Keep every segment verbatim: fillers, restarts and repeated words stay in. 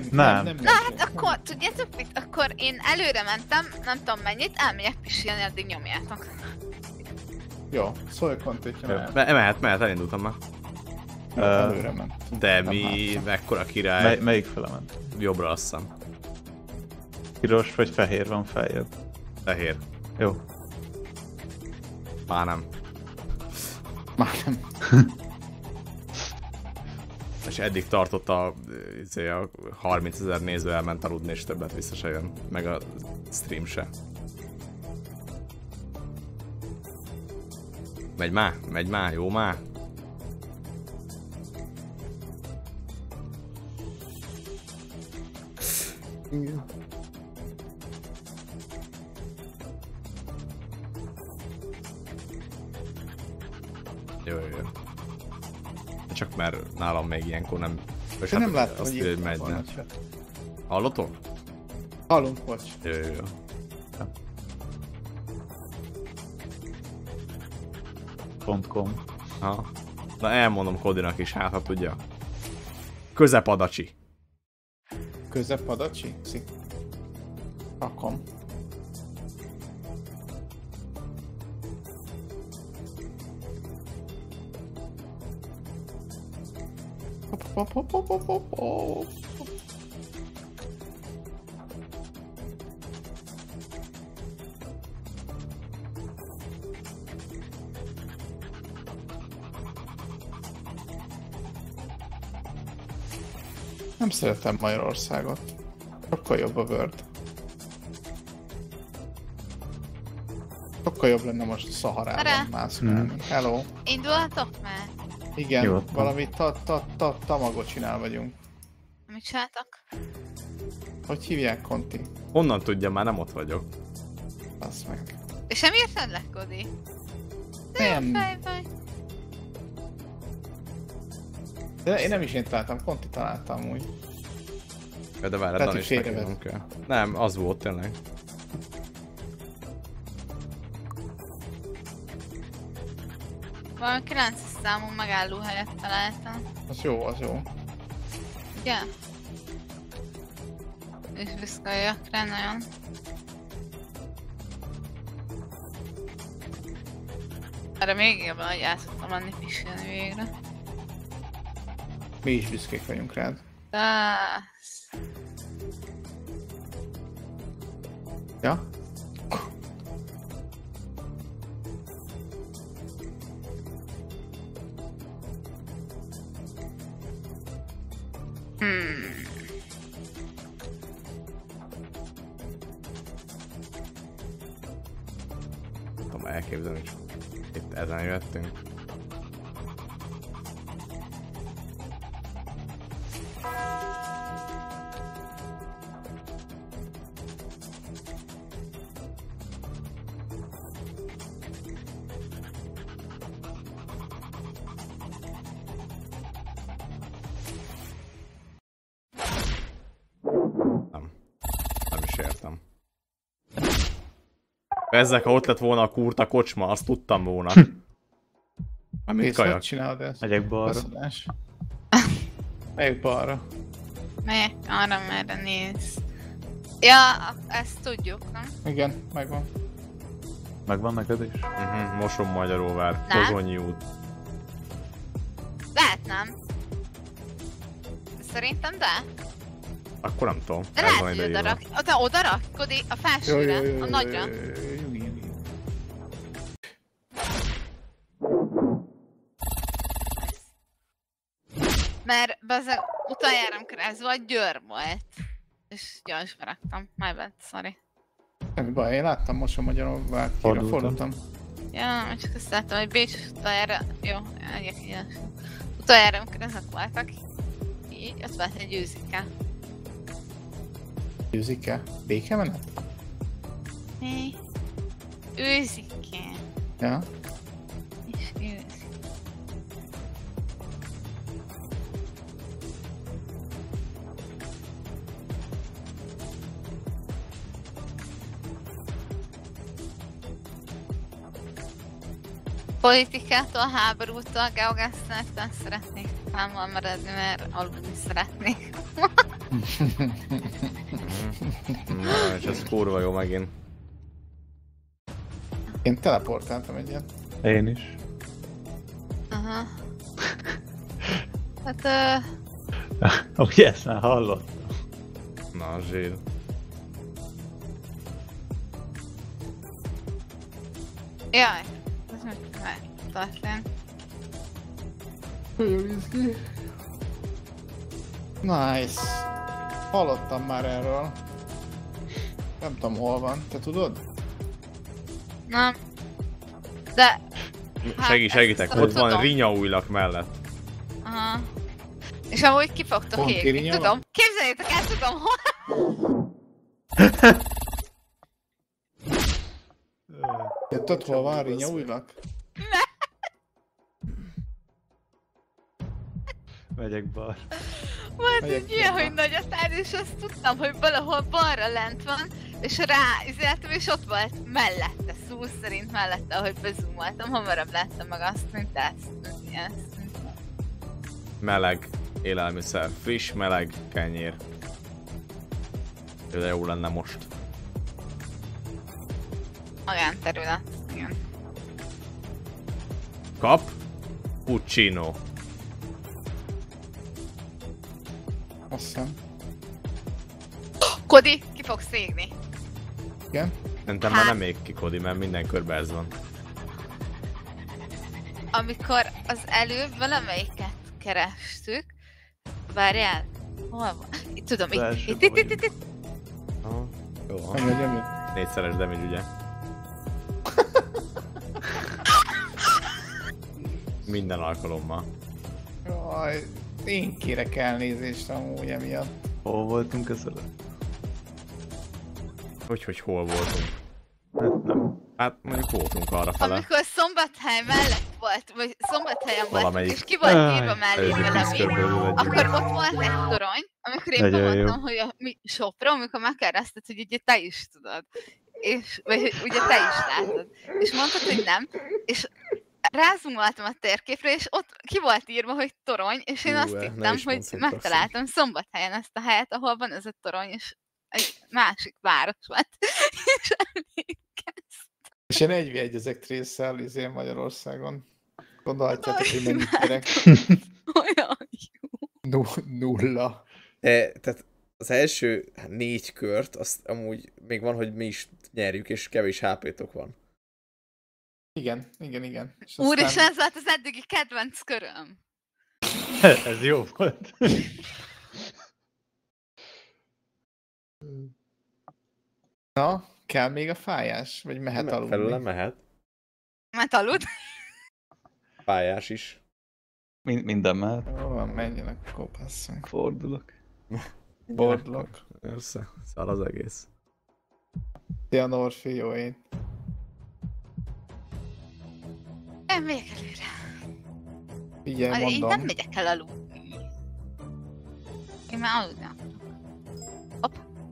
Nem. Nem. nem Na hát akkor, tudjátok mit? Akkor én előre mentem, nem tudom mennyit, elmegyek pisilni, addig nyomjátok. Jó, szólj Conti, ha Me mehet, mehet, elindultam már. Jó, előre ment. De Nem mi, láttam. mekkora király, Mely, melyik fele ment? jobbra azt hiszem. Piros vagy fehér van feljebb? Fehér. Jó. Már nem. Már nem. És eddig tartott a, a harmincezer néző, elment aludni és többet vissza se jön. Meg a stream se. Megy már, megy már, jó már. Igen. Jó, jó, jó. Csak mert nálam még ilyenkor nem... És nem láttam, azt hogy írja, itt megy, volna nem. se. Hallotok? Hallunk, bocs. Jó, jó, jó. .com. Ha. Na elmondom Kodinak is, hát ha tudja. Közepadacsi. Közepadacsi? Szik. Rakom. Hop, hop, hop, hop, hop, hop, hop. Nem szeretem Magyarországot. Sokkal jobb a Word. Sokkal jobb lenne most a Szaharában Gyere! mászkálni. Hmm. Hello. Indulhatok már? Igen, Jó. valami ta ta ta tamagocsinál vagyunk. Mit csináltak? Hogy hívják, Conti? Honnan tudja, már nem ott vagyok. Basz meg. És nem írtad le, Kodi? Nem. Fej vagy. De én nem is én találtam, Conti találtam úgy. Ja, de várj, Lehet, Dan hogy is neki félrevett. nem kell. Nem, az volt tényleg. Valami kilences számú megállóhelyet találtam. Az jó, az jó. Ugye? És büszke vagyok rá nagyon. Erre még jobban, hogy át tudtam menni pisilni végre. Mi is büszkék vagyunk rád. De... Ja? Hmm. Nem tudom elképzelni, hogy itt ezen jöttünk. Nem. Nem is értem. Ezek, ha ott lett volna a kurta kocsma, azt tudtam volna. Már mit Kész, hogy kajak? csinálod ezt? Megyek balra. Beszadás. Melyik balra? Melyek arra merre néz. Ja, ezt tudjuk, nem? Igen, megvan. Megvan neked is? Uh-huh, Moson Magyaróvár, Nem. Pozsonyi út. Lehet nem. Szerintem de. Akkor nem tudom. De ez lehet, van hogy ideírva. oda rak. Oda, oda rak, Kodi, a felsőre, a nagyra. Nyugi, nyugi. Mert bezzeg utoljára, amikor ez volt, Győr volt. És gyorsba raktam. My bad, sorry. Semmi baj, én láttam most a magyarul vált kire, Fordultam. fordultam. Ja, csak azt láttam, hogy Bécs utoljára... Jó, eljöjjek így. Utoljára, amikor ezek voltak, így, ott volt egy őzike. Győzik-e? Békemenet? Mi? Őzike. Ja. És őzik. Politikától, háborútól, geogesztráktól szeretnék számol maradni, mert aludni szeretnék. Na, és ez kurva jó megint. Én teleportáltam egyet. Én is. Aha. Hát... Uh... Ugye ezt már hallott. Na, zsír. Jaj, ez mit történt? Nice. Hallottam már erről. Nem tudom hol van, te tudod? Nem. De... Segít, segítek, ezt ott van tudom. Rinyaújlak mellett. Aha. És amúgy ki fogtok Pont égni, Irinya van? tudom. Képzeljétek el, tudom hol. Te tudod hol van Rinya újlak? Megyek bal. Volt Megyek egy ilyen, balra. hogy nagy a táj, és azt tudtam, hogy valahol balra lent van, és rá izéltem, és ott volt mellette, szó szerint mellette, ahogy bezumoltam, hamarabb láttam meg azt, mint ezt, mint ezt. Meleg élelmiszer, friss, meleg kenyér. De jó lenne most. Magánterület, igen. Kap. Puccino. Azt hiszem. Kodi, ki fogsz égni? Igen? Szerintem már nem még kikodi, mert minden körben ez van. Amikor az előbb valamelyiket kerestük, várjál, hol van? Itt tudom, itt, első itt, itt, itt, itt, itt. Aha. Jó van. Megmegy, ami? Négyszeres damage, ugye? Minden alkalommal. Jaj, én kérek elnézést amúgy emiatt. Hol voltunk ezzel? Hogy, hogy hol voltunk? Hát nem. Hát mondjuk voltunk arra fele. Amikor Szombathely mellett volt, vagy Szombathelyen volt, Valamelyik. és ki volt írva Aj, mellé Előző valami, küszöből egy akkor ott volt egy torony, amikor én Nagyon jó. mondtam, hogy a mi sopra, amikor megkérdezted, hogy ugye te is tudod. És, vagy hogy ugye te is látod. És mondtad, hogy nem. És rázumoltam a térképre, és ott ki volt írva, hogy torony, és én Hú, azt ne hittem, is hogy mondd, hogy megtaláltam Szombathelyen ezt a helyet, ahol van ez a torony, és egy másik város volt. És emlékeztem. És én egy egy ezek Trésszel izé Magyarországon. Gondolhatjátok, hogy mennyit kérek. Olyan jó. Nu- nulla. De, tehát az első négy kört, azt amúgy még van, hogy mi is nyerjük, és kevés há pé-tok van. Igen, igen, igen. És Úr, és aztán- ez volt az eddigi kedvenc köröm. Ez jó volt. Na, kell még a fájás? Vagy mehet aludni? Felőle mehet. Mert alud. Pályás is. Mind, minden már. Jó van, menjenek, akkor passzunk. Fordulok. Bordlok. Össze, szar az egész. Szia Norfi, jó én. Nem megyek előre. Figyelj, Én nem mondom. megyek el aludni. Én már aludni akarok. Hopp.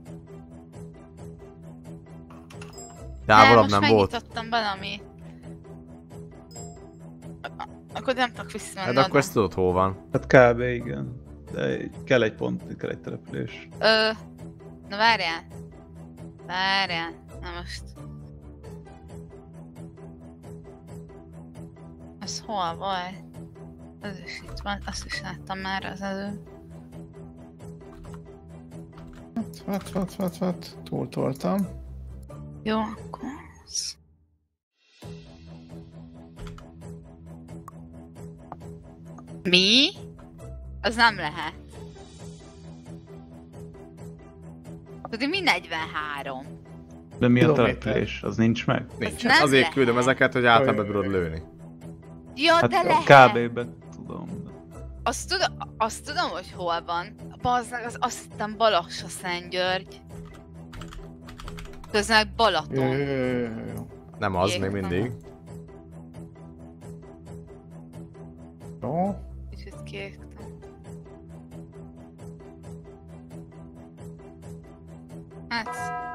Távolabb most nem volt. megnyitottam valamit. Akkor nem tudok visszamenni. Hát akkor oda. ezt tudod hol van. Hát kb. Igen. De kell egy pont, kell egy település. Ö, na várjál. Várjál. Na most. Ez hol volt? Ez is itt van, azt is láttam már az előbb. Vat, vat, vat, vat. Túltoltam. Jó, akkor... az. Mi? Az nem lehet. Tudod, mi negyvenhárom? De mi a Kilométer. település? Az nincs meg? Nincs. nem Hát azért lehet. küldöm ezeket, hogy általában tudod lőni. Ja, Hát de a lehet! kb-ben tudom. De... Azt tudom, azt tudom, hogy hol van. Bazdmeg, az azt hittem Balassa Szentgyörgy. Közben meg Jó, Balaton. jó, jó, jó, jó. Nem az, még Jégtelen. mindig. Jó. Kicsit kiégtem. Hát...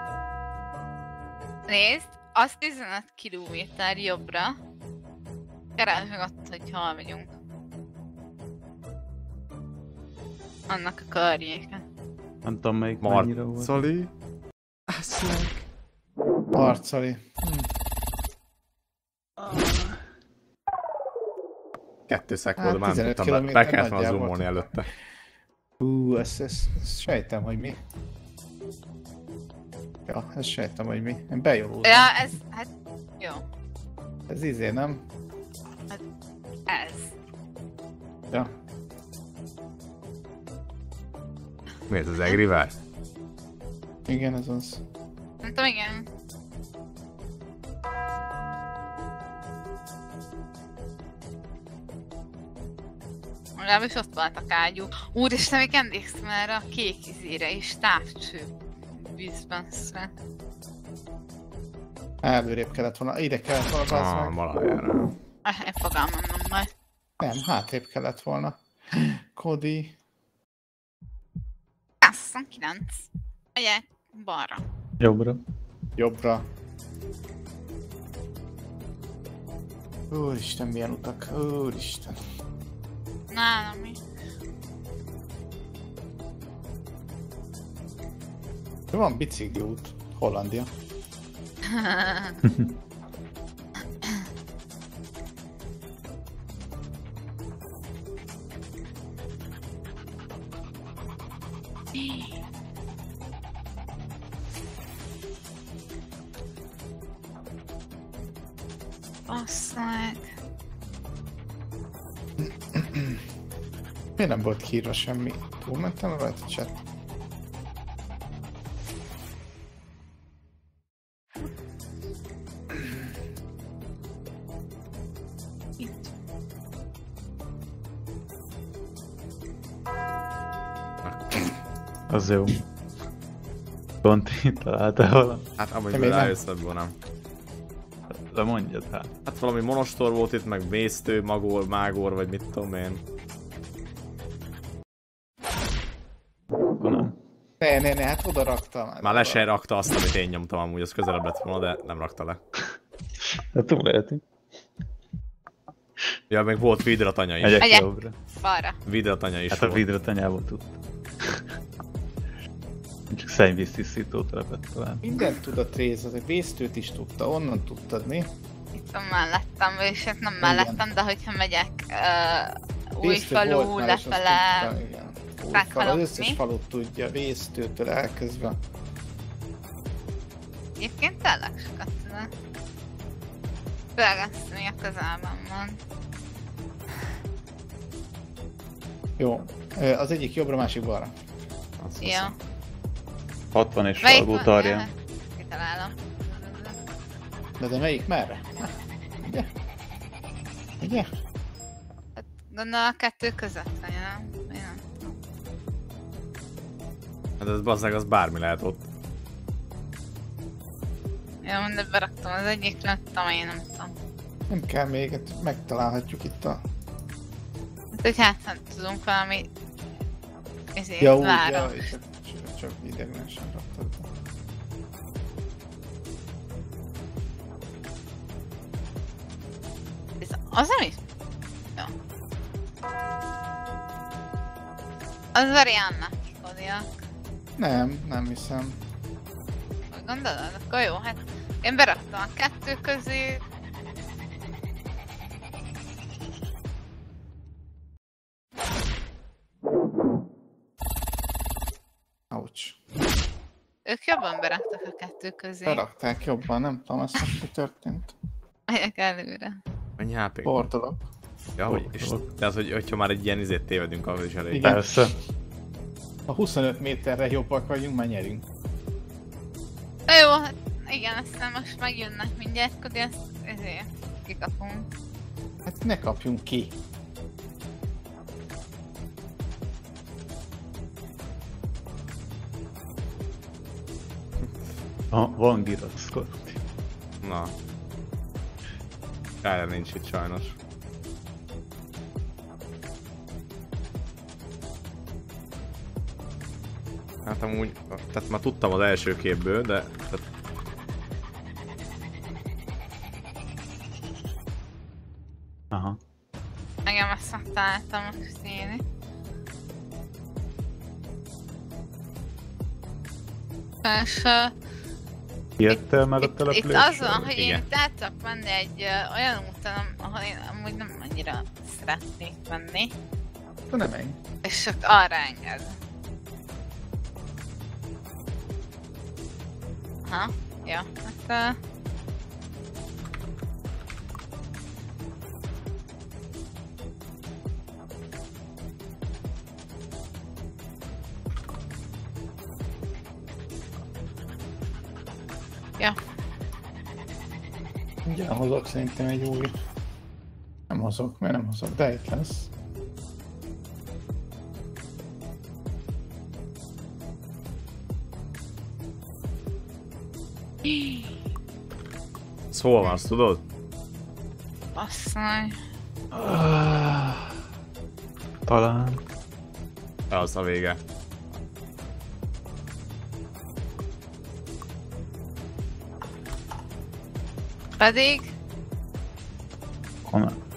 Nézd, az tizenöt kilométer jobbra. Keresd meg ott, hogy hol vagyunk. Annak a környéken. Nem tudom melyik mennyire volt. Marcali. Eszlek. Marcali. Kettő szek Hát volt, már nem tizenöt tudtam, be, kilométer be kellett volna nagyjából. zoomolni előtte. Hú, ezt, ezt, ezt sejtem, hogy mi. Ja, ezt sejtem, hogy mi. Én bejolózom. Ja, ez, hát, jó. Ez izé, nem? Ez. Ja. Mi ez az Egrivel? Igen, ez az. Nem tudom, igen. Legalábbis ott volt a kágyú. Úristen, még emlékszem erre a kék izére is, távcső vízben szre. Előrébb kellett volna, ide kellett volna, bazd Ah, meg. valahára. Eh, én fogalmam nem majd. Nem, hátrébb kellett volna. Cody. huszonkilenc. Ugye, balra. Jobbra. Jobbra. Úristen, milyen utak. Úristen. Nálam mi? Van bicikliút. Hollandia. Bassz meg. Miért nem volt kiírva semmi? Túlmentem rajta chat? Itt. Az jó. Conti, találtál valami? Hát amúgy Te még nem? rájössz ebből nem. De mondjad hát. Hát valami monostor volt itt, meg vésztő, magor, mágor, vagy mit tudom én. Akkor nem. Ne, ne, ne, hát oda raktam. Már le se rakta azt, amit én nyomtam amúgy, az közelebb lett volna, de nem rakta le. De túl lehetünk. Ja, meg volt vidratanya is. Megyek Megyek. jobbra. Balra. Vidratanya is Hát a volt. vidra tanyából tudtam. Csak szennyvíztisztítót lepett talán. Mindent tud a Tréz, a vésztőt is tudta, onnan tudtad mi? Itt van mellettem, és hát nem Igen. mellettem, de hogyha megyek uh, Vésztő volt Újfalu már, és azt lefele. tudta, igen. Újfalu, Rákhalom, az összes mi? falut tudja, vésztőtől elkezdve. Egyébként tényleg sokat tudom. Főleg azt, ami a közelben van. Jó, ö, az egyik jobbra, másik balra. Azt Jó. hiszem. hatvan és Melyik Salgó van? tarja. Ja, kitalálom. De de melyik merre? Ugye? Ugye? Gondolom a kettő között van, nem? Én nem tudom. Hát ez bazzeg, az bármi lehet ott. Jó, mindegy, beraktam az egyik, láttam, én nem tudom. Nem kell még, hát megtalálhatjuk itt a... Hát, hogy hát nem tudunk valami... Ezért Ja, úgy, várom. ja, és csak, csak idegenesen raktad be. Ez az, ami... Jó. Az Variannak kikodiak. Nem, nem hiszem. Hogy gondolod? Akkor jó, hát én beraktam a kettő közé. Ouch. Ők jobban beraktak a kettő közé. Berakták jobban, nem tudom, ezt most mi történt. Megyek előre. Mennyi há pé? Bordolok. Ja, hogy, és, tehát, hogy, hogyha már egy ilyen izét tévedünk, ahhoz is elég. Igen. Persze. Ha huszonöt méterre jobbak vagyunk, már nyerünk. Na jó, hát igen, aztán most megjönnek mindjárt, Kodi, ezt ezért kikapunk. Hát ne kapjunk ki. Ha, van Girax Conti. Na. Kár nincs itt sajnos. Hát amúgy, tehát már tudtam az első képből, de... Tehát, Aha. Engem ezt megtaláltam most írni. És uh, Jöttél meg a itt, itt településről? az van, hogy én Igen. itt el tudok menni egy uh, olyan úton, ahol én amúgy nem annyira szeretnék menni, De nem menj. és csak arra enged. Aha, jó, hát... Uh, ja, Mindjárt hozok szerintem egy új... Nem hozok, mert nem hozok, de itt lesz. Szóval van, azt tudod? basszony. Ah, talán. Az a vége. Pedig... Honnan?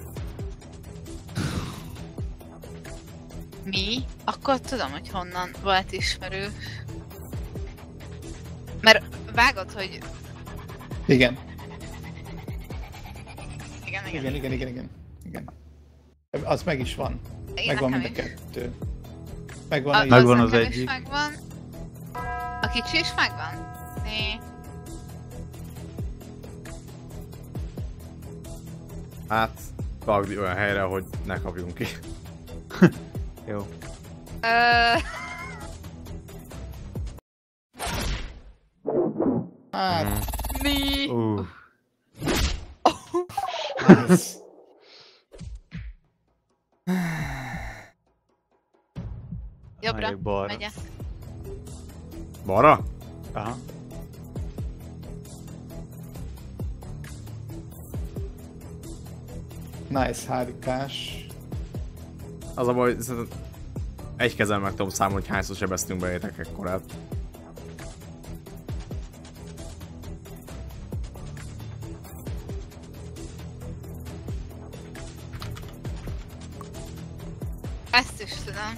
Mi? Akkor tudom, hogy honnan volt ismerős. Mert vágod, hogy... Igen. Igen, igen. Igen, igen, igen, igen. igen. Az meg is van. igen Megvan mind a nekem is. kettő. Megvan A, a... Megvan az nekem is egyik. megvan. A kicsi is megvan? Né. Hát, ragd olyan helyre, hogy ne kapjunk ki. Jó. Ö... Hát, Mi? Uh, nice. Jobbra, megyek balra. megyek. Balra? Aha. Nice hárikás. Az a baj, szerintem egy kezem meg tudom számolni, hogy hányszor sebeztünk be értek ekkorát. Ezt is tudom.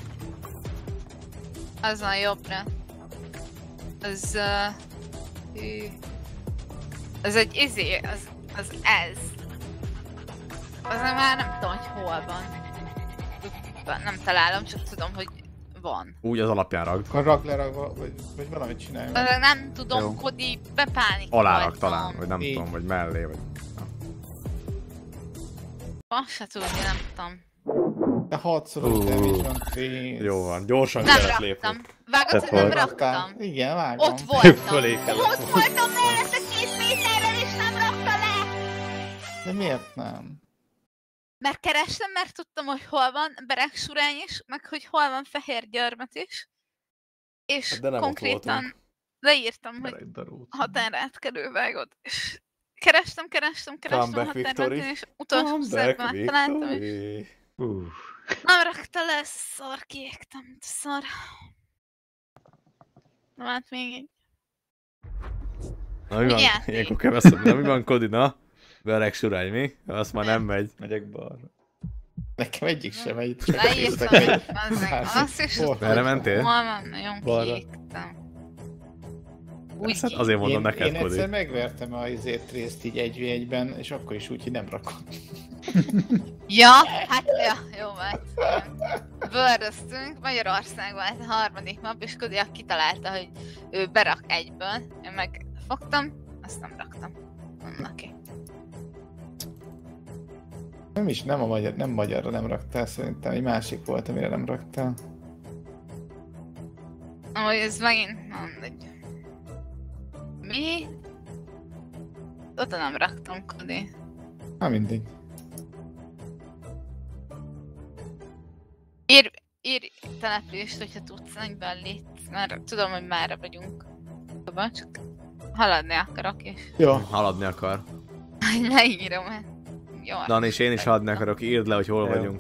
Az van jobbra. Az... Uh, hű. Az egy izé, az, az ez. Az már nem tudom, hogy hol van. Nem találom, csak tudom, hogy van. Úgy az alapján ragd. Akkor rak le, rak, vagy, vagy valamit csinálj. meg. Az nem tudom, Jó. Kodi, bepánik. Alá rak talán, vagy nem Így. tudom, vagy mellé, vagy... Azt se tudni, nem tudom. De hatszoros Uh. damage van, Chris. Jó van, gyorsan Nem kellett lépni. raktam. Vágod, Te hogy nem fog. raktam? Igen, vágom. Ott voltam. Fölé kellett. Ott voltam mellette két méterrel és nem rakta le! De miért nem? Mert kerestem, mert tudtam, hogy hol van Beregsurány is, meg hogy hol van Fehér Györmet is. És Hát de nem ott konkrétan voltunk. leírtam, hogy Egy darút. határátkelő vágod. És kerestem, kerestem, kerestem Comeback határátkelő, Victory. és utolsó szerben megtaláltam, és Victory. Uh, nem rakta le, szar, kiégtem, mint a szar. Na hát még egy. Na mi van? Játék. Ilyenkor kell beszélni. Na mi van, Kodi, na? Bereg surány, mi? Azt már nem megy. megyek balra. Nekem egyik sem megy. Leírtam, Csak hogy bazzeg, azt is Hol? tudtam, Merre hogy mentél? hol van, nagyon Balra. kiégtem. Úgy Hát azért mondom Én, neked, én Kodi. egyszer megvertem a izét részt így egy vé egyben, és akkor is úgy, hogy nem rakott. Ja, hát ja, jó volt. Bőröztünk, Magyarország volt a harmadik nap, és Kodi kitalálta, hogy ő berak egyből. Én meg fogtam, azt nem raktam. Neki. Nem is, nem a magyar, nem magyarra nem raktál, szerintem egy másik volt, amire nem raktál. Ahogy ez megint, nem mindegy. Mi? Oda nem raktam, Kodi. Na mindig. Ír, írj települést, hogyha tudsz, nagyban létsz, mert tudom, hogy mára vagyunk. Szóval csak haladni akarok, és Jó. Haladni akar. leírom, mert jó. Dani, és én is haladni akarok, írd le, hogy hol Jó. vagyunk.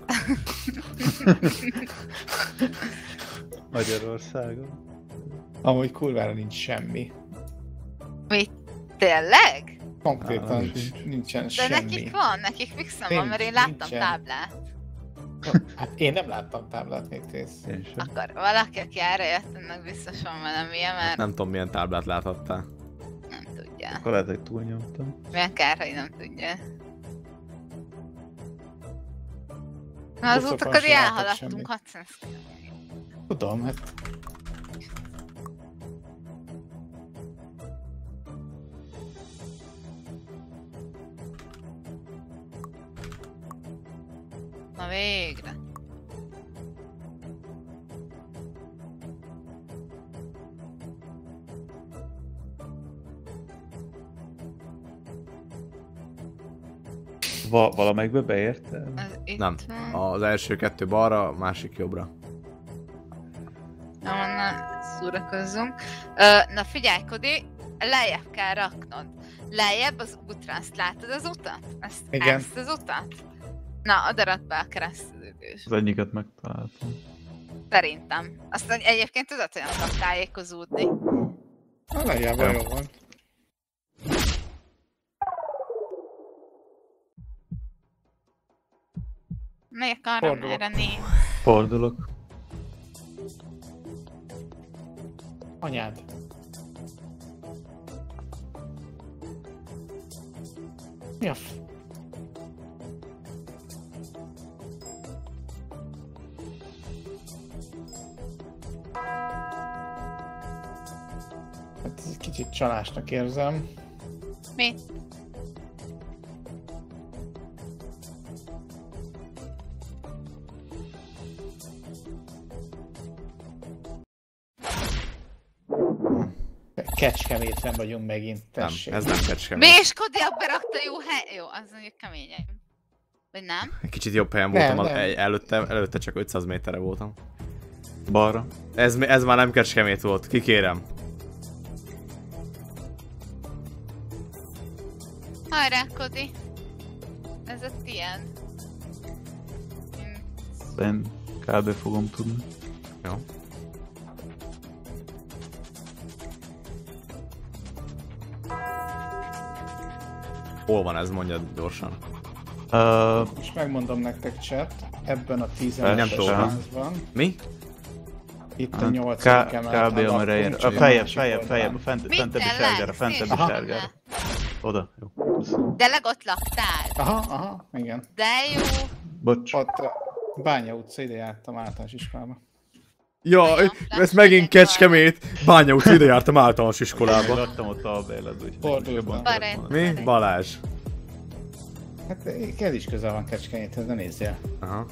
Magyarországon. Amúgy kurvára nincs semmi. Mi? Tényleg? Konkrétan Ah, nincs. nincsen De semmi. nekik van, nekik fixen van, Nincs, mert én láttam nincsen. táblát. Hát én nem láttam táblát még tész. Én sem. Akkor valaki, aki erre jött, ennek biztos van valamilyen, mert Nem tudom milyen táblát láthattál. nem tudja. Akkor lehet, hogy túlnyomtam. Milyen kár, hogy nem tudja. Na az Buszokon utakat sem látok elhaladtunk semmit. hatszáz. Tudom, hát Na végre. Va valamelyikbe beérte? Az itt Nem. van. Az első kettő balra, a másik jobbra. Na, onnan szórakozzunk. Ö, na figyelj, Kodi, lejjebb kell raknod. Lejjebb az útra, azt látod az utat? Ezt, Igen. ezt az utat? Na, oda rakd be a kereszteződés. Az egyiket megtaláltam. Szerintem. Aztán egyébként tudod, hogy nem tudok tájékozódni. a nagyjából jó volt. Melyek arra Fordulok. merre néz? Fordulok. Anyád. Mi a f... Hát ez egy kicsit csalásnak érzem. Mi? Kecskeméten vagyunk megint, Nem, tessék. ez nem kecskemét. Mi és Kodi abba rakta jó hely? Jó, az mondjuk keményen. Vagy nem? Egy kicsit jobb helyen Nem, voltam, nem. el- előtte, előtte csak ötszáz méterre voltam. Balra. Ez, ez már nem kecskemét volt, kikérem. Hajrá, Kodi. Ez a tiéd. Hm. Én kb. Fogom tudni. Jó. Hol van ez, mondjad gyorsan. Uh, Most megmondom nektek, chat, ebben a Nem tizenötös tudom. házban, Mi? itt a K- nyolcadik Kb. emeleten amerre ér. laktunk, A feljebb, másik feljebb, oldalon. feljebb, a fent, Mit fentebbi te sárgára, legsz? fentebbi Aha. sárgára. Oda, jó. Köszönöm. De legott laktál. Aha, aha, igen. De jó. Bocs. Ott a Bánya utca, ide jártam általános iskolába. Ja, Nagyon ez megint Kecskemét. Bánya utca, ide jártam általános Én iskolába. laktam ott a bérletben, úgyhogy Fordultam. jobban Barát. tudok mondani. Mi? Balázs. Hát ez is közel van Kecskeméthez, ne nézzél. Aha.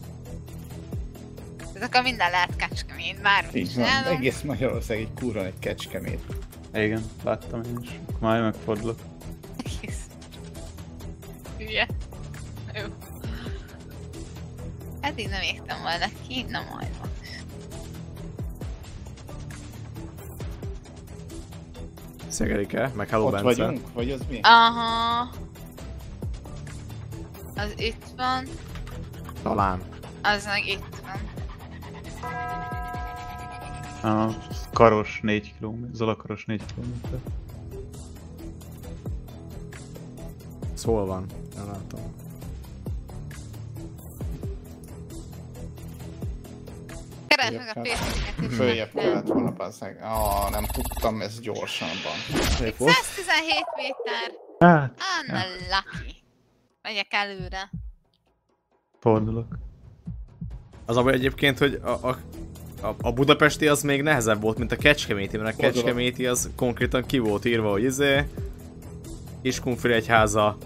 Ez akkor minden lehet Kecskemét, bármit Így van, csinálunk. egész Magyarország egy kurva egy Kecskemét. Igen, láttam én is. Akkor már megfordulok. Egész. Hülye. Jó. Eddig nem égtem volna ki, na majd most. Szegerike, meg Hello Ott Bence. vagyunk? Vagy az mi? Aha. Az itt van, Talán. az meg itt van. A Karos négy kilométer, Zalakaros négy kilométer. Szól van. Nem látom. Keresd meg a pénzeket is. Följebb kellett volna bazzeg. Ah, nem tudtam, ez gyorsan van. Szép volt. száz tizenhét méter. Hát, Anna lucky. Megyek előre. fordulok. Az abban egyébként, hogy a, a, a, a budapesti az még nehezebb volt, mint a kecskeméti, mert a Fordulok. kecskeméti az konkrétan ki volt írva, hogy izé... Kiskunfélegyháza.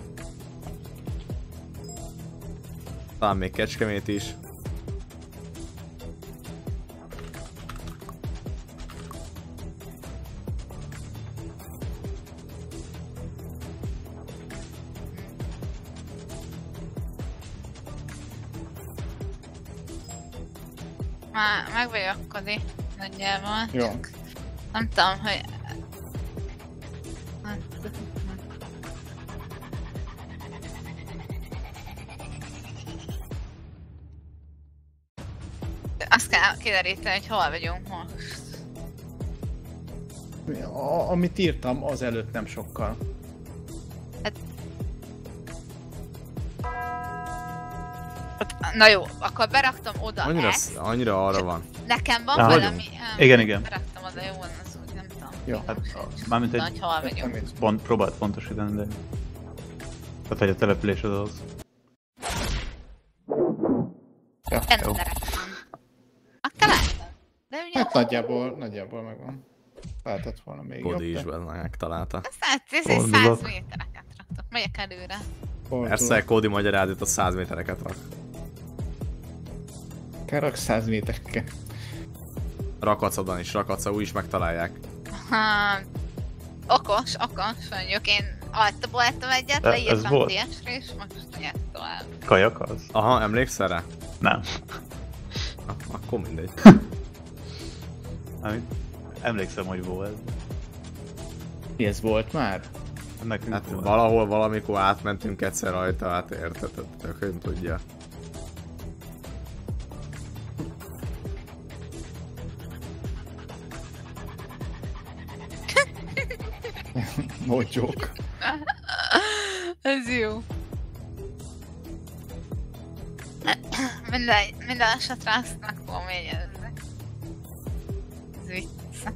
Talán még Kecskemét is. Már meg vagyok, Kodi. Nagyjából. Jó. Nem tudom, hogy... Azt kell kideríteni, hogy hol vagyunk most. A, amit írtam, az előtt nem sokkal. Na jó, akkor beraktam oda Annyira, ezt. annyira arra van. Nekem van Á, valami... vagyunk. em, Igen, igen. Beraktam oda, jó van, az úgy, nem tudom. Jó, Hát, Sincs. mármint egy Nagy hal vagyunk. pont, próbált pontosítani, de... Tehát, hogy a település az az. Ja, jó. Enterek van. Akkor látod. De ugye... Hát nagyjából, nagyjából megvan. Lehetett volna még jobb, Kodi is de benne megtalálta. Aztán ez egy Fordulok. száz métereket raktok. Megyek előre. fordul. Persze, Kodi magyaráz itt a száz métereket rak. Kell rak száz méterke. Rakacodon is, rakaca, úgy is megtalálják. Ha, okos, okos mondjuk. Én altaboltam egyet, De ez leírtam volt. té es-re, és most megyek tovább. Kajak az? Aha, emlékszel rá? Nem. Ah, akkor mindegy. Amit emlékszem, hogy volt. Mi ez volt már? Nekünk Hát volt. valahol, valamikor átmentünk egyszer rajta, hát érted, tök ön tudja. No joke. Ez jó. Minden, minden esetre azt meg fogom jegyezni. Ez vicc.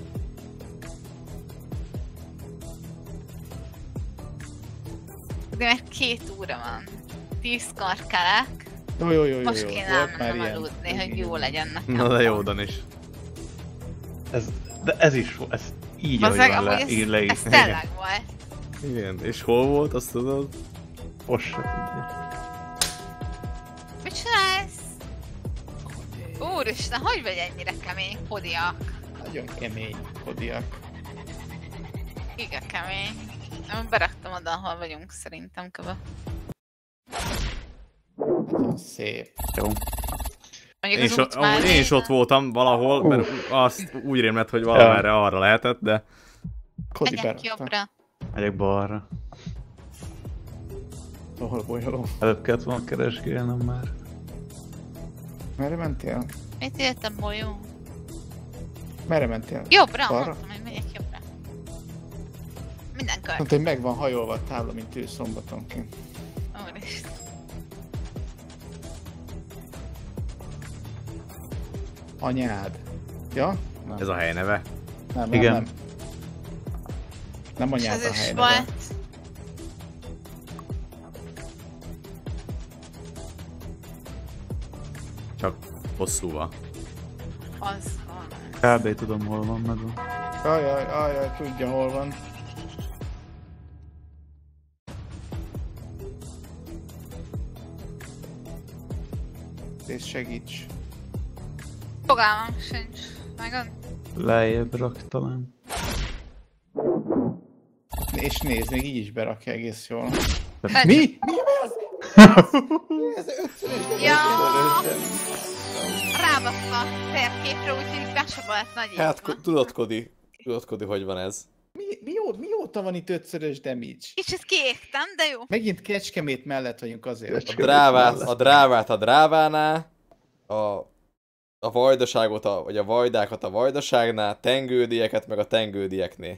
De mert két óra van. Tízkor kelek. Jó, jó, jó, jó, Most jó. kéne Volt már elmennem ilyen. aludni, Igen, hogy jó igen. legyen nekem. Na de jódan is. Ez, de ez is volt, ez így, ahogy Bazzeg, van le, amúgy így ez, leírt. ez tényleg volt. Igen, és hol volt, azt tudod? Most se tudja. Mit csinálsz? Úristen, hogy vagy ennyire kemény, podiak? Nagyon kemény kodiak. Igen, kemény. Én beraktam oda, ahol vagyunk szerintem köve. Nagyon szép. Jó. Mondjuk Én, az so, út már amúgy én is nézem. ott voltam valahol, mert azt úgy rémlett, hogy valamerre arra lehetett, de... Kodi Megyek berakta. jobbra. Megyek balra. Ahol bolyoló. Előbb kellett volna keresgélnem már. Merre mentél? Mit éltem bolyó? Merre mentél? Jobbra? Balra? Mondtam, hogy megyek jobbra. Minden kör. Mondta, hogy meg van hajolva a tábla, mint ő szombatonként. Úristen. Anyád. Ja? Nem, Ez a hely neve. nem, nem, Igen. nem. Nem És anyád ez a is hely neve. volt. Csak hosszúval. Az van. Kb. Tudom, hol van meg. Ajaj, ajaj, tudja hol van. És segíts. Fogalmam sincs. Megad? Lejjebb rak talán. És nézd, még így is berakja egész jól. Meg- Mi? Mi ez? Ez ötszörös. Ja! Rábaszta a térképre, úgyhogy be se volt nagy Hát írva. ko- tudod, Kodi, tudod, Kodi, hogy van ez? Mi, mióta, mióta van itt ötszörös damage? Kicsit kiégtem, de jó. Megint Kecskemét mellett vagyunk azért. A drávát, a drávát a drávánál, a, a vajdaságot, a, vagy a vajdákat a vajdaságnál, tengődieket meg a tengődieknél.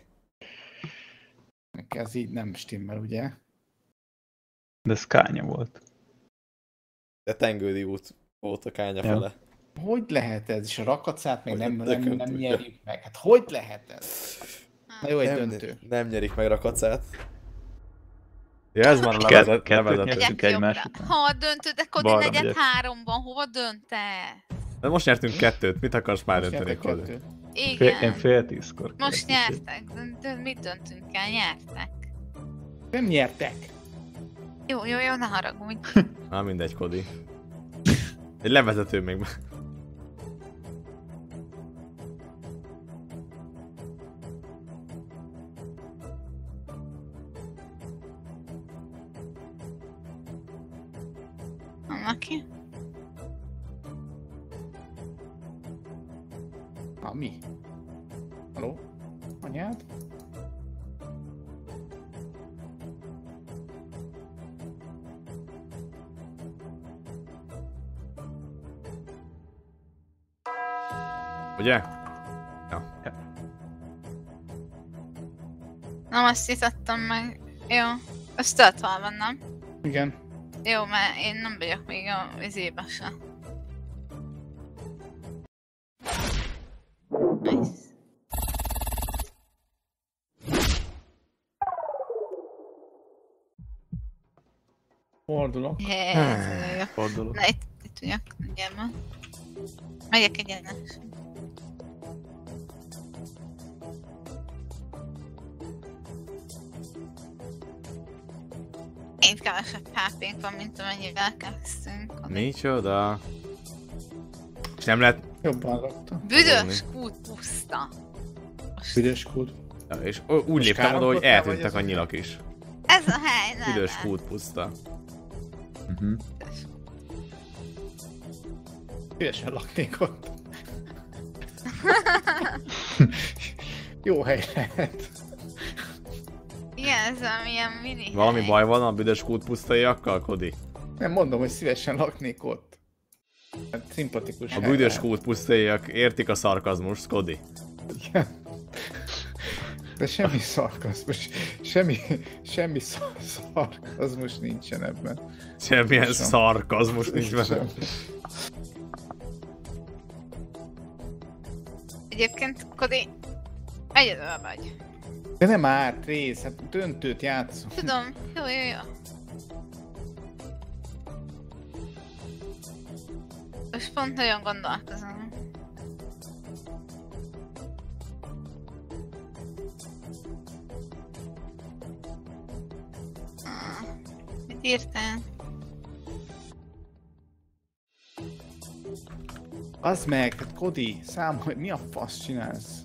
Ez így nem stimmel, ugye? De ez kánya volt. De tengődi út volt a kánya Ja. fele. Hogy lehet ez? És a rakacát még Hogy nem, nem nem, nem tudja. nyerjük meg. Hát hogy lehet ez? Na jó, egy Nem, döntő. nem nyerik meg rakacát. Ja, ez már a Ke- levezet, kettőt levezető. nyertünk. Megyek egymás jobbra. után. Ha a döntő, de Kodi Balra negyed megyek. háromban, hova dönte? De most nyertünk kettőt, mit akarsz már Most dönteni, nyertek Kodi? kettőt. Fél, én Igen. fél tízkor Most kezdtem. nyertek. De, de mit döntünk el? Nyertek. Nem nyertek. Jó, jó, jó, ne haragudj. Na mindegy, Kodi. Egy levezető még. Annak ki? Na mi? Haló? Anyád? Ugye? Nem azt hitettem meg. Jó. Ezt töltve van, nem? Igen. Jó, mert én nem vagyok még a vizébe sem. Nice. Fordulok. Yeah, Fordulok. na itt, itt vagyok, nagyjából. Megyek egyenes. Én kevesebb há pénk van, mint amennyivel kezdtünk. Micsoda? És nem lehet... Jobban rakta. Büdös kút puszta. Büdös kút. Ja, és úgy Most léptem oda, hogy káromkodtál, eltűntek vagy a ez nyilak is. Ez a hely, nem. Üdös kút puszta. Uh-huh. Szívesen laknék ott. Jó hely lehet. Igen, ez valamilyen mini Valami hely. baj van a büdös kút pusztaiakkal, Kodi? Nem mondom, hogy szívesen laknék ott. Hát szimpatikus A hely büdös lehet. kút pusztaiak értik a szarkazmust, Kodi. Igen. De semmi szarkazmus, semmi, semmi szar- szarkazmus nincsen ebben. Semmilyen Sem. szarkazmus nincs benne. Sem. Egyébként, Kodi, egyedül vagy. De nem árt rész, hát döntőt játszunk. Tudom, jó, jó, jó. Most pont nagyon gondolkozom. Ah, mit írtál? Az meg, hát Kodi, számolj, mi a fasz csinálsz?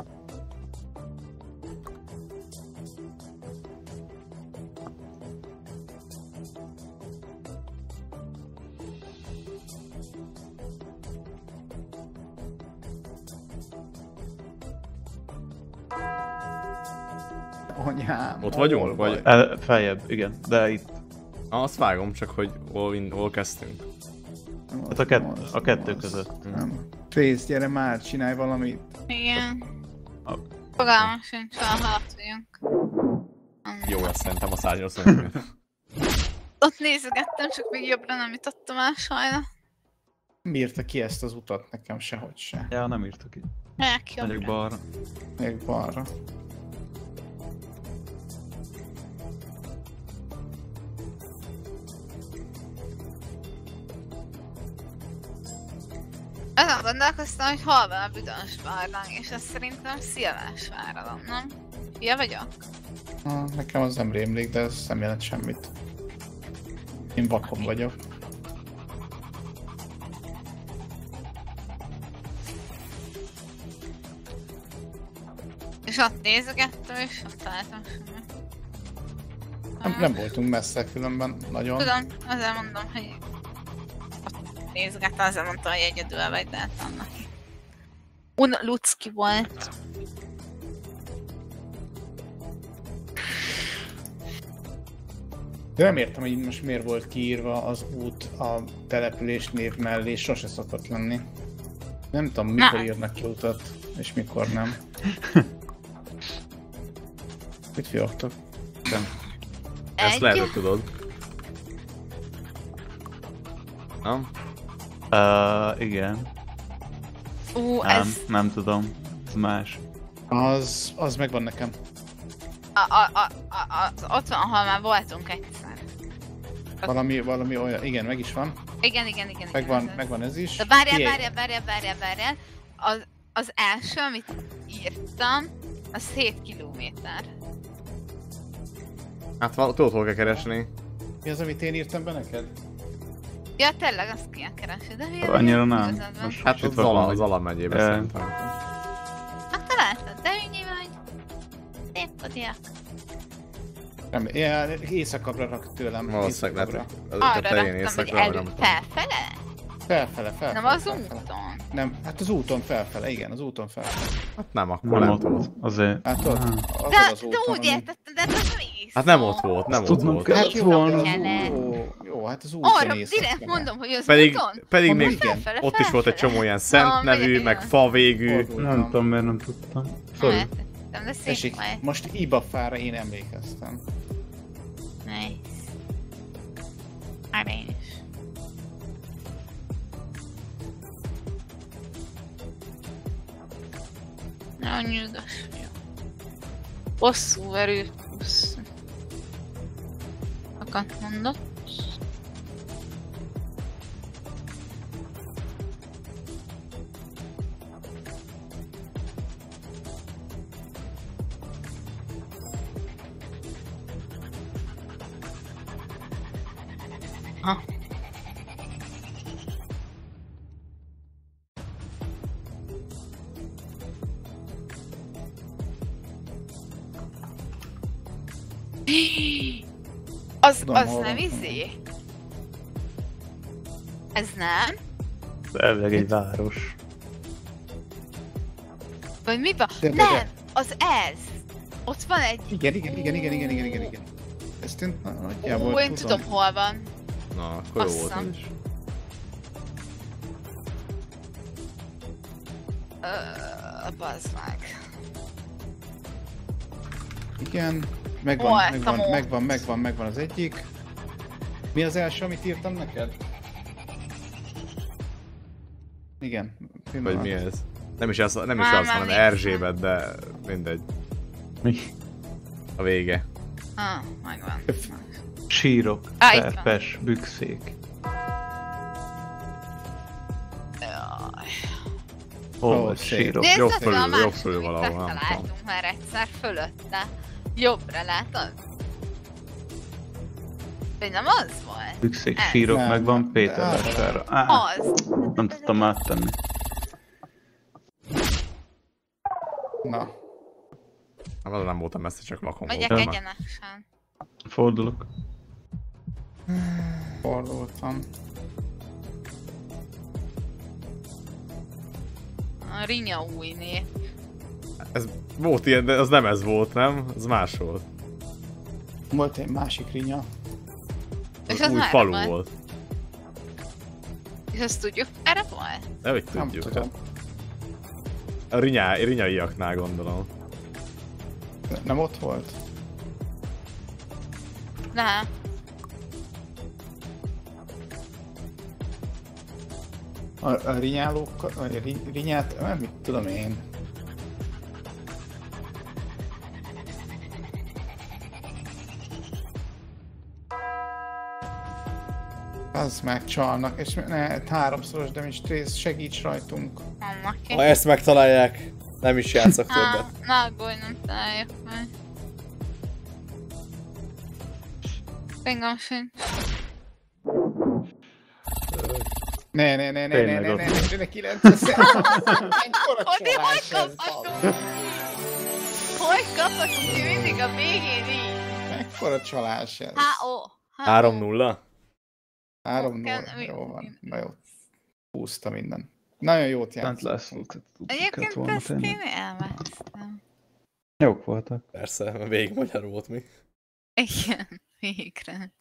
Anyám, Ott vagyunk, hol vagy- El, feljebb, igen, de itt. Ah, azt vágom, csak hogy hol, in- hol kezdtünk. Hát a, kett, Az, a kettő az. között. Nem. Trace, gyere már, csinálj valamit. Igen. A- Fogalmas sincs, ha alatt vagyunk. Jó, azt szerintem a száznyolcvan. Ott nézegettem, csak még jobbra nem jutottam el sajna. Nem írta ki ezt az utat nekem sehogy se. Ja, nem írtak itt. Megyek Megyek jobbra. balra. Még balra. Azon gondolkoztam, hogy hol van a büdös barlang, és ez szerintem Szilvásvárra van, nem? Hülye vagyok? Ah, nekem az nem rémlik, de ez nem jelent semmit. Én vakon vagyok. És ott nézegettem, és ott találtam semmit. Nem, nem voltunk messze különben, nagyon. Tudom, azért mondom, hogy ott nézgettem, azért mondtam, hogy egyedül vagy, de hát annak. Un Lucki volt. De nem értem, hogy most miért volt kiírva az út a település név mellé, sose szokott lenni. Nem tudom, mikor Nem. írnak ki utat, és mikor nem. Mit fiaktok? Ezt Egy. lehet, hogy tudod. Nem? Uh, igen. Ú, Nem, ez nem tudom. Ez más. Az, az megvan nekem. a, a, a, a, az ott van, ahol már voltunk egyszer. Valami, valami olyan, igen, meg is van. Igen, igen, igen. Megvan, igen, ez- megvan ez is. De várjál, Tiéd. várjál, várjál, várjál, várjál. Az, az első, amit írtam, az hét kilométer. Hát val- tudod, hol kell keresni. Mi az, amit én írtam be neked? Ja, tényleg azt kell keresni, de hülye Annyira vagyok, nem. igazad van. Most Hát itt az, van ala, valahogy. az Alam megyében Eh. szerintem. Hát találtad, de ünnyi vagy. Szép podiak. Nem, ja, éjszakabbra rak tőlem. Valószínűleg éjszakabbra. lehet, hogy Arra a tején raktam, hogy éjszakra, vagy elő, nem tudom. felfele? Felfele, felfele. Nem az felfele. úton. Nem, hát az úton felfele, igen, az úton felfele. Hát nem, akkor Nem nem ott volt. volt. Azért. Hát ott, az De, az de úton, úgy ami- értettem, de ez mész. Hát nem ott volt, nem ott tudnom volt. kell. Hát jó, volna. az Kellett. jó, jó, hát az úton Arra észak direkt fele. mondom, hogy az Pedig, úton. pedig Mondom, még igen. Felfele, ott is volt egy felfele. csomó ilyen Na, szent nevű, megyek, meg igen. fa végű. Fordultam. Nem tudom, miért nem tudtam. Nem Sorry. értettem, de szép Tessék, vagy. most Ibafára én emlékeztem. Nice. Már én is. Nagyon nyűgös vagyok. Bosszú erő plusz. Sokat mondott. Ha. Az, Tudom, az hol nem van. izé? Ez nem? Elvileg egy város. Vagy mi van? De- de- Nem, de. az ez! Ott van egy... Igen, igen, igen, igen, igen, igen, igen, igen. Ezt én nagyjából Ó, én tudom hol van. Na, akkor jó Azt volt ez hiszem. is. Ö, bazd meg. Igen, megvan, Voltam megvan, ott. megvan, megvan, megvan az egyik. Mi az első, amit írtam neked? Igen. Vagy pillanat. mi ez? Nem is az, nem is Már- az, már hanem néztem. Erzsébet, de mindegy. Mi? A vége. Ah, megvan. Sírok, Á, itt van. szerpes, bükszék. Jaj. Hol Ó, volt szép. sírok? Nézd jobb fel fölül, a jobb másik, fölül amit valahol, nem megtaláltunk már egyszer fölötte. Jobbra látod? Vagy nem az volt? Bükszék, Ez. sírok, Nem, megvan nem, Péter de- Lestára. Á, Az. nem tudtam áttenni. Na, Nem, az nem voltam messze, csak lakom Megyek voltam. egyenesen. Fordulok. fordultam. A Rinya új név. Ez volt ilyen, de az nem ez volt, nem? Ez más volt. Volt egy másik rinya. És Az az új már falu volt. volt. És azt tudjuk, erre volt? Nem, hogy Nem tudjuk. tudom. A rinyá, rinyaiaknál gondolom. Nem ott volt? Nem. A, a rinyálók, vagy a ri, rinyát, nem mit tudom én. Az meg csalnak, és ne, háromszoros damage trace, segíts rajtunk. Annak ki. Ha ezt megtalálják, nem is játszok Á, többet. ne aggódj, nem találjuk meg. Fingom sincs. Ne, ne, ne, ne, ne, Tényleg ne, ne, ott ne, van. ne, ne, kilencezer. Mekkora Hogy mi hogy csalás ez, kaphatunk? Hogy kaphatunk ki mindig a végén így? mekkora csalás ez. Há, ó. három nulla? Három Kell- nulla, jó van, na jó. Húzta minden. Nagyon jót Szent játszottunk. László, tehát tudtuk Egyébként volna ezt tenni. én elvesztem. Jók voltak. Persze, mert végig magyar volt mi. Igen, végre.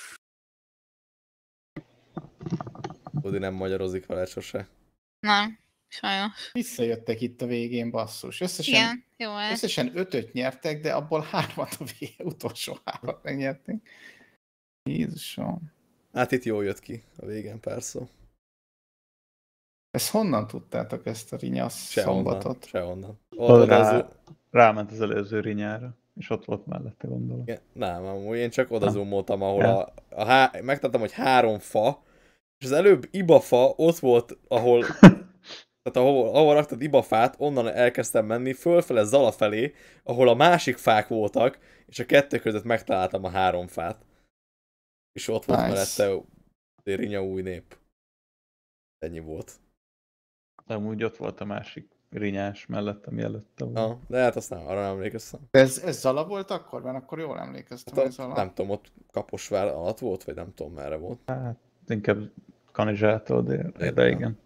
Udi nem magyarozik vele sose. Nem, sajnos. Visszajöttek itt a végén, basszus. Összesen, Igen, jó ez. összesen ötöt nyertek, de abból hármat a vége, utolsó hármat megnyerték. Jézusom. Hát itt jól jött ki a végén pár szó. Ezt honnan tudtátok, ezt a rinyasz Sehonnan. szombatot? Sehonnan. Rá, Oda ráment az előző rinyára, és ott volt mellette, gondolom. Igen, nem, amúgy én csak oda Ha. zoomoltam, ahol Ja. a, a há... megtaláltam, hogy három fa, és az előbb ibafa ott volt, ahol, tehát ahol, ahol raktad ibafát, onnan elkezdtem menni, fölfele Zala felé, ahol a másik fák voltak, és a kettő között megtaláltam a három fát. És ott volt Nice. mellette Rinya új nép. Ennyi volt. De amúgy ott volt a másik rinyás mellett, ami előtte volt. Ja, de hát azt nem, arra nem emlékeztem. De ez, ez Zala volt akkor? Mert akkor jól emlékeztem, hogy Hát, Zala. nem tudom, ott Kaposvár alatt volt, vagy nem tudom merre volt. Hát, inkább Kanizsától délre, Értem. de igen.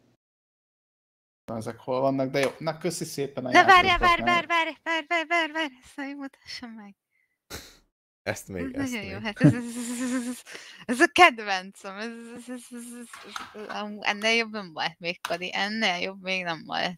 Ezek hol vannak, de jó. Na, köszi szépen a De várjál, játékot, várj, mert- várj, várj, várj, várj, várj, várj, ezt még mutassam meg. Ezt még, Ez ezt nagyon jó, még. hát ez, ez, ez, ez, ez, ez, ez a kedvencem, ez, ez, ez, ez, ez, ez, amúgy ennél jobb nem volt még, Kadi, ennél jobb még nem volt.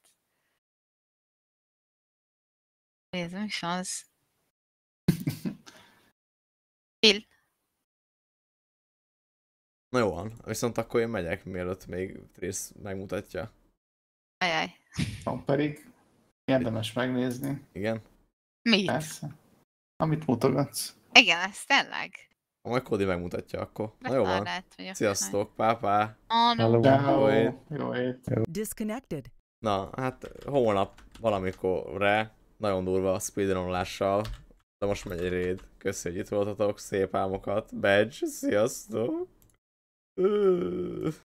Ez nem is az. Phil. Na jó van, viszont akkor én megyek, mielőtt még Trisz megmutatja. Ajaj. Van pedig érdemes megnézni. Igen? Mit? Persze. Amit mutogatsz. Igen, ez tényleg. Ha majd Cody megmutatja, akkor. Na jó van. Retardát vagyok. Sziasztok, pápá. Oh, no. Hello. Ciao. Jó Jó hét. Disconnected. Na, hát holnap valamikorre, nagyon durva speedrunolással, de most megy egy raid. Köszi, hogy itt voltatok, szép álmokat. Badge, sziasztok! Ö.